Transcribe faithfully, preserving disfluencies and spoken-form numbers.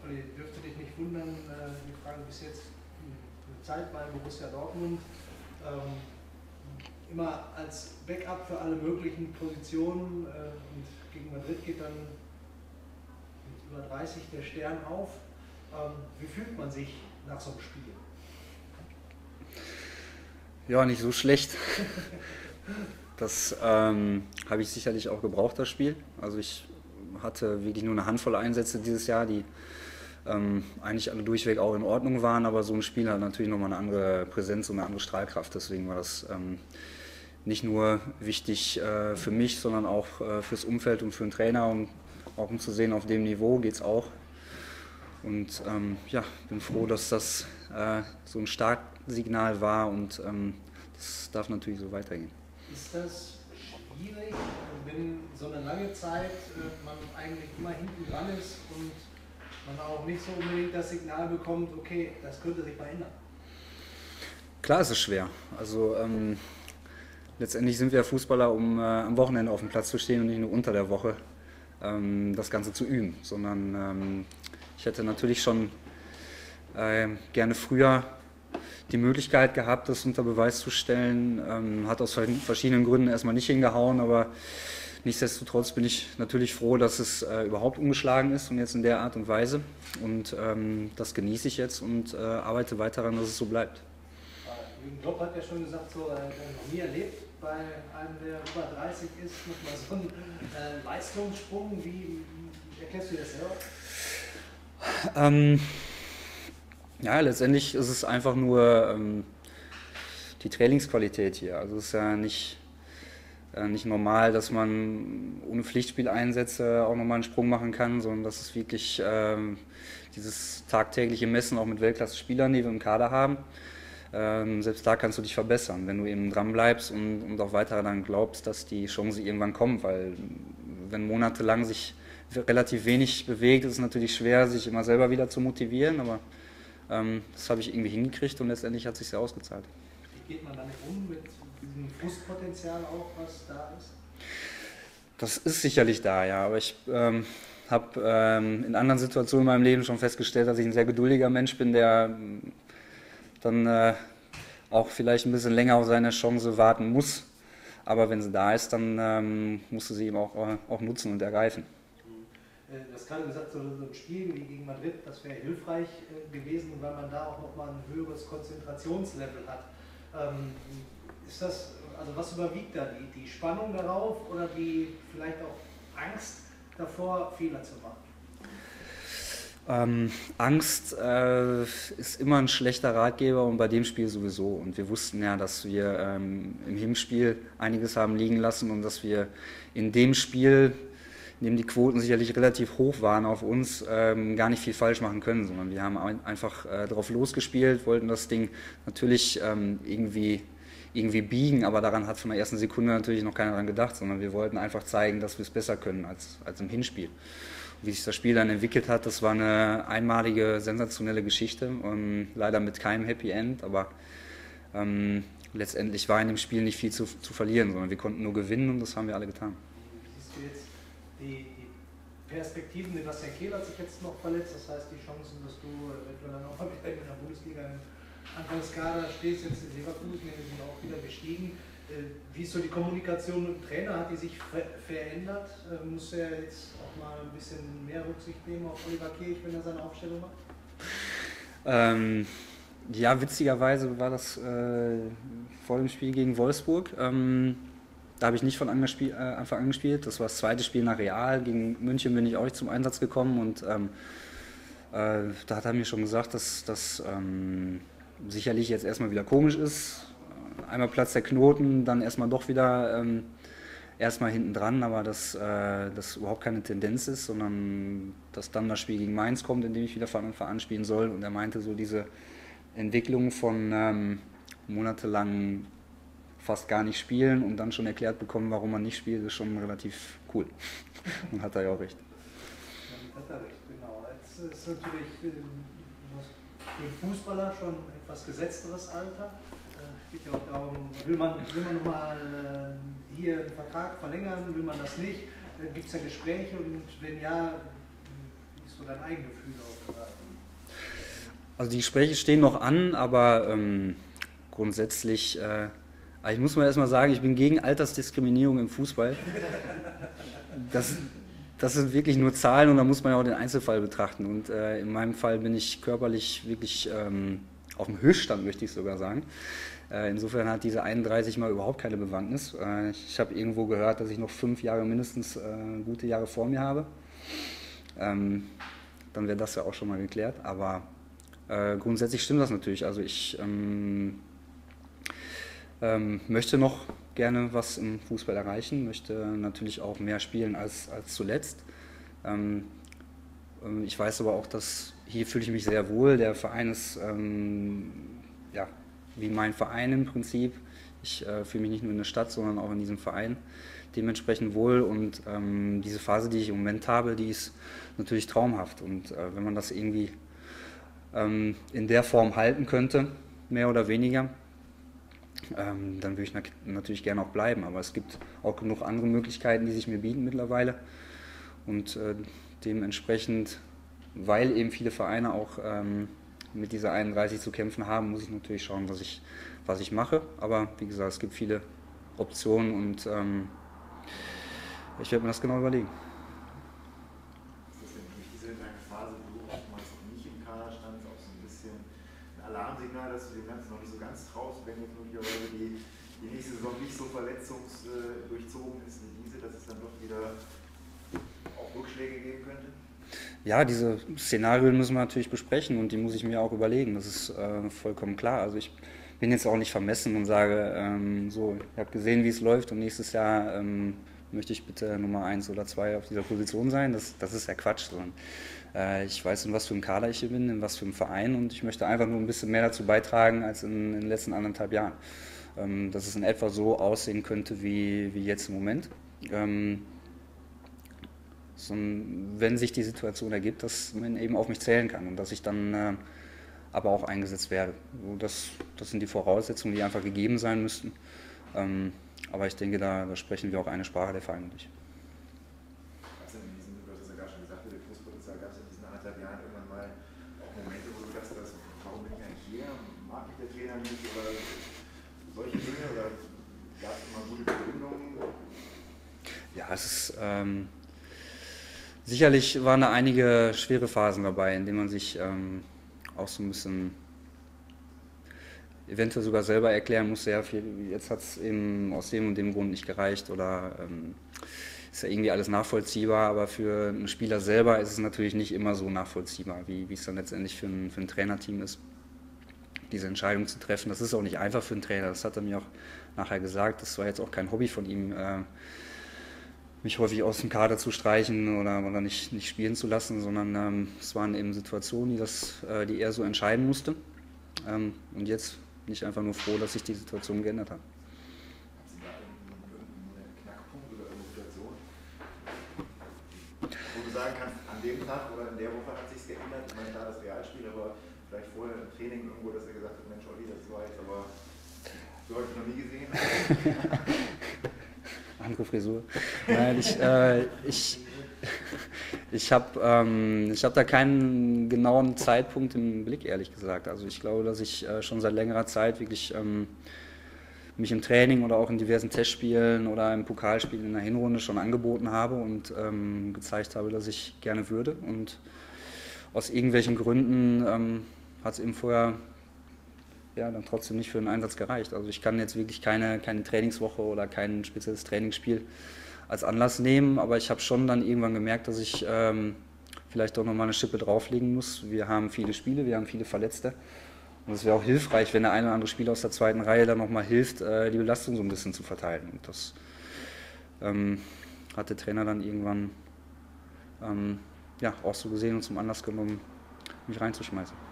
Olli, dürfte dich nicht wundern, äh, die Frage bis jetzt eine Zeit bei Borussia Dortmund, ähm, immer als Backup für alle möglichen Positionen äh, und gegen Madrid geht dann mit über dreißig der Stern auf. Ähm, wie fühlt man sich nach so einem Spiel? Ja, nicht so schlecht. Das ähm, habe ich sicherlich auch gebraucht, das Spiel. Also ich hatte wirklich nur eine Handvoll Einsätze dieses Jahr, die ähm, eigentlich alle durchweg auch in Ordnung waren, aber so ein Spiel hat natürlich nochmal eine andere Präsenz und eine andere Strahlkraft. Deswegen war das ähm, nicht nur wichtig äh, für mich, sondern auch äh, fürs Umfeld und für den Trainer. Und auch um zu sehen, auf dem Niveau geht es auch. Und ähm, ja, bin froh, dass das äh, so ein Startsignal war und ähm, das darf natürlich so weitergehen. Ist das schwierig, wenn so eine lange Zeit äh, man eigentlich immer hinten dran ist und man auch nicht so unbedingt das Signal bekommt, okay, das könnte sich verändern? Klar ist es schwer. Also ähm, letztendlich sind wir Fußballer, um äh, am Wochenende auf dem Platz zu stehen und nicht nur unter der Woche ähm, das Ganze zu üben, sondern ähm, ich hätte natürlich schon äh, gerne früher die Möglichkeit gehabt, das unter Beweis zu stellen. Ähm, hat aus verschiedenen Gründen erstmal nicht hingehauen, aber nichtsdestotrotz bin ich natürlich froh, dass es äh, überhaupt umgeschlagen ist und jetzt in der Art und Weise. Und ähm, das genieße ich jetzt und äh, arbeite weiter daran, dass es so bleibt. Jürgen Klopp hat ja schon gesagt, so, er hat noch nie erlebt, bei einem, der über dreißig ist, nochmal so einen äh, Leistungssprung. Wie, wie erklärst du das selber? Ähm, ja, letztendlich ist es einfach nur ähm, die Trainingsqualität hier. Also es ist ja nicht, äh, nicht normal, dass man ohne Pflichtspieleinsätze auch nochmal einen Sprung machen kann, sondern das ist wirklich ähm, dieses tagtägliche Messen auch mit Weltklasse-Spielern, die wir im Kader haben. Ähm, selbst da kannst du dich verbessern, wenn du eben dran bleibst und, und auch weiter daran glaubst, dass die Chance irgendwann kommt, weil wenn monatelang sich relativ wenig bewegt, ist es natürlich schwer, sich immer selber wieder zu motivieren, aber ähm, das habe ich irgendwie hingekriegt und letztendlich hat es sich sehr ausgezahlt. Wie geht man damit um, mit diesem Frustpotenzial auch, was da ist? Das ist sicherlich da, ja, aber ich ähm, habe ähm, in anderen Situationen in meinem Leben schon festgestellt, dass ich ein sehr geduldiger Mensch bin, der dann äh, auch vielleicht ein bisschen länger auf seine Chance warten muss. Aber wenn sie da ist, dann ähm, musst du sie eben auch, äh, auch nutzen und ergreifen. Du hast gerade gesagt, so ein Spiel wie gegen Madrid, das wäre hilfreich gewesen, weil man da auch nochmal ein höheres Konzentrationslevel hat. Ähm, ist das, also was überwiegt da? Die, die Spannung darauf oder die vielleicht auch Angst davor, Fehler zu machen? Ähm, Angst äh, ist immer ein schlechter Ratgeber und bei dem Spiel sowieso. Und wir wussten ja, dass wir ähm, im Hinspiel einiges haben liegen lassen und dass wir in dem Spiel, in dem die Quoten sicherlich relativ hoch waren auf uns, ähm, gar nicht viel falsch machen können, sondern wir haben ein, einfach äh, drauf losgespielt, wollten das Ding natürlich ähm, irgendwie, irgendwie biegen, aber daran hat von der ersten Sekunde natürlich noch keiner dran gedacht, sondern wir wollten einfach zeigen, dass wir es besser können als, als im Hinspiel. Wie sich das Spiel dann entwickelt hat, das war eine einmalige, sensationelle Geschichte, und leider mit keinem Happy End, aber ähm, letztendlich war in dem Spiel nicht viel zu, zu verlieren, sondern wir konnten nur gewinnen und das haben wir alle getan. Wie siehst du jetzt die, die Perspektiven? Sebastian Kehl hat sich jetzt noch verletzt, das heißt die Chancen, dass du eventuell dann auch mal wieder in der Bundesliga im Anfangskader stehst, jetzt in Leverkusen, die sind auch wieder gestiegen. Wie ist so die Kommunikation mit dem Trainer? Hat die sich ver verändert? Muss er jetzt auch mal ein bisschen mehr Rücksicht nehmen auf Oliver Kirch, wenn er seine Aufstellung macht? Ähm, ja, witzigerweise war das äh, vor dem Spiel gegen Wolfsburg. Ähm, da habe ich nicht von Anfang an gespielt. Das war das zweite Spiel nach Real. Gegen München bin ich auch nicht zum Einsatz gekommen. Und ähm, äh, da hat er mir schon gesagt, dass das ähm, sicherlich jetzt erstmal wieder komisch ist. Einmal platzt der Knoten, dann erstmal doch wieder ähm, erstmal hinten dran, aber dass äh, das überhaupt keine Tendenz ist, sondern dass dann das Spiel gegen Mainz kommt, in dem ich wieder von Anfang an spielen soll. Und er meinte, so diese Entwicklung von ähm, monatelang fast gar nicht spielen und dann schon erklärt bekommen, warum man nicht spielt, ist schon relativ cool. Und hat er ja auch recht. Ja, hat er recht, genau. Jetzt ist natürlich für den Fußballer schon etwas gesetzteres Alter. Es geht ja auch darum, will man, will man nochmal äh, hier einen Vertrag verlängern, will man das nicht? Äh, Gibt es da Gespräche und wenn ja, wie ist so dein Eigengefühl auch? Oder? Also die Gespräche stehen noch an, aber ähm, grundsätzlich, äh, ich muss mal erstmal sagen, ich bin gegen Altersdiskriminierung im Fußball. Das, das sind wirklich nur Zahlen und da muss man ja auch den Einzelfall betrachten. Und äh, in meinem Fall bin ich körperlich wirklich ähm, auf dem Höchststand, möchte ich sogar sagen. Äh, insofern hat diese einunddreißig mal überhaupt keine Bewandtnis. Äh, ich habe irgendwo gehört, dass ich noch fünf Jahre mindestens äh, gute Jahre vor mir habe. Ähm, dann wäre das ja auch schon mal geklärt. Aber äh, grundsätzlich stimmt das natürlich. Also ich ähm, ähm, möchte noch gerne was im Fußball erreichen, möchte natürlich auch mehr spielen als, als zuletzt. Ähm, ich weiß aber auch, dass hier fühle ich mich sehr wohl. Der Verein ist ähm, ja, wie mein Verein im Prinzip. Ich äh, fühle mich nicht nur in der Stadt, sondern auch in diesem Verein dementsprechend wohl. Und ähm, diese Phase, die ich im Moment habe, die ist natürlich traumhaft. Und äh, wenn man das irgendwie ähm, in der Form halten könnte, mehr oder weniger, Ähm, dann würde ich natürlich gerne auch bleiben, aber es gibt auch genug andere Möglichkeiten, die sich mir bieten mittlerweile und äh, dementsprechend, weil eben viele Vereine auch ähm, mit dieser einunddreißig zu kämpfen haben, muss ich natürlich schauen, was ich, was ich mache, aber wie gesagt, es gibt viele Optionen und ähm, ich werde mir das genau überlegen. Ist das denn durch diese lange Phase, wo du oftmals noch nicht im Kader standst, auch so ein bisschen ein Alarmsignal, dass du dem Ganzen noch nicht so ganz traust, wenn jetzt möglicherweise die, die nächste Saison nicht so verletzungsdurchzogen ist wie diese, dass es dann doch wieder auch Rückschläge geben könnte? Ja, diese Szenarien müssen wir natürlich besprechen und die muss ich mir auch überlegen, das ist äh, vollkommen klar. Also ich bin jetzt auch nicht vermessen und sage, ähm, so, ich habe gesehen, wie es läuft und nächstes Jahr ähm, möchte ich bitte Nummer eins oder zwei auf dieser Position sein. Das, das ist ja Quatsch, sondern äh, ich weiß, in was für einem Kader ich hier bin, in was für einem Verein und ich möchte einfach nur ein bisschen mehr dazu beitragen als in, in den letzten anderthalb Jahren. Ähm, dass es in etwa so aussehen könnte wie, wie jetzt im Moment. Ähm, so, wenn sich die Situation ergibt, dass man eben auf mich zählen kann und dass ich dann äh, aber auch eingesetzt werde. Das, das sind die Voraussetzungen, die einfach gegeben sein müssten. Ähm, aber ich denke, da, da sprechen wir auch eine Sprache, der Verein und ich. Was denn in diesen, du hast es ja gerade schon gesagt, der Fußballpolizei gab es in diesen anderthalb Jahren irgendwann mal auch Momente, wo du dachtest, dass, warum bin ich eigentlich hier? Mag mich der Trainer nicht? Oder solche Dinge? Oder gab es immer gute Verbindungen? Ja, es ist ähm, sicherlich waren da einige schwere Phasen dabei, in denen man sich ähm, auch so ein bisschen eventuell sogar selber erklären musste, ja, viel, jetzt hat es eben aus dem und dem Grund nicht gereicht oder ähm, ist ja irgendwie alles nachvollziehbar, aber für einen Spieler selber ist es natürlich nicht immer so nachvollziehbar, wie, wie es dann letztendlich für ein, für ein Trainerteam ist, diese Entscheidung zu treffen. Das ist auch nicht einfach für einen Trainer, das hat er mir auch nachher gesagt, das war jetzt auch kein Hobby von ihm, äh, mich häufig aus dem Kader zu streichen oder, oder nicht, nicht spielen zu lassen, sondern ähm, es waren eben Situationen, die, das, äh, die er so entscheiden musste. Ähm, und jetzt bin ich einfach nur froh, dass sich die Situation geändert hat. Haben Sie da irgendeinen Knackpunkt oder eine Situation, wo du sagen kannst, an dem Tag oder in der Woche hat sich geändert? Ich meine, klar, das Realspiel, aber vielleicht vorher im Training irgendwo, dass er gesagt hat, Mensch, Olli, das war jetzt aber, so habe ich noch nie gesehen. Andere Frisur. Nein, ich, äh, ich, ich habe ähm, hab da keinen genauen Zeitpunkt im Blick, ehrlich gesagt. Also ich glaube, dass ich äh, schon seit längerer Zeit wirklich ähm, mich im Training oder auch in diversen Testspielen oder im Pokalspiel in der Hinrunde schon angeboten habe und ähm, gezeigt habe, dass ich gerne würde. Und aus irgendwelchen Gründen ähm, hat es eben vorher ja, dann trotzdem nicht für den Einsatz gereicht. Also ich kann jetzt wirklich keine, keine Trainingswoche oder kein spezielles Trainingsspiel als Anlass nehmen, aber ich habe schon dann irgendwann gemerkt, dass ich ähm, vielleicht doch nochmal eine Schippe drauflegen muss. Wir haben viele Spiele, wir haben viele Verletzte und es wäre auch hilfreich, wenn der eine oder andere Spieler aus der zweiten Reihe dann nochmal hilft, äh, die Belastung so ein bisschen zu verteilen. Und das ähm, hat der Trainer dann irgendwann ähm, ja, auch so gesehen und zum Anlass genommen, mich reinzuschmeißen.